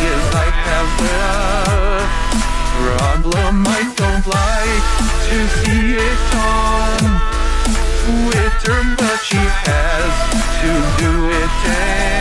is I have a problem. I don't like to see it on Twitter, but she has to do it